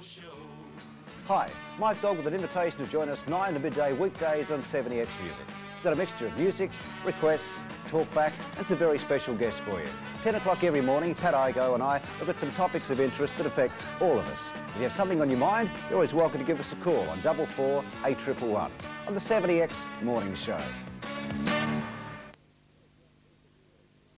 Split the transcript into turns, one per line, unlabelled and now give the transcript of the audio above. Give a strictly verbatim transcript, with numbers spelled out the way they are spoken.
Hi, Mike Dodd with an invitation to join us nine to midday weekdays on seventy X Music. We've got a mixture of music, requests, talkback and some very special guests for you. ten o'clock every morning, Pat Igo and I look at some topics of interest that affect all of us. If you have something on your mind, you're always welcome to give us a call on double four eight one one one on the seventy X Morning Show.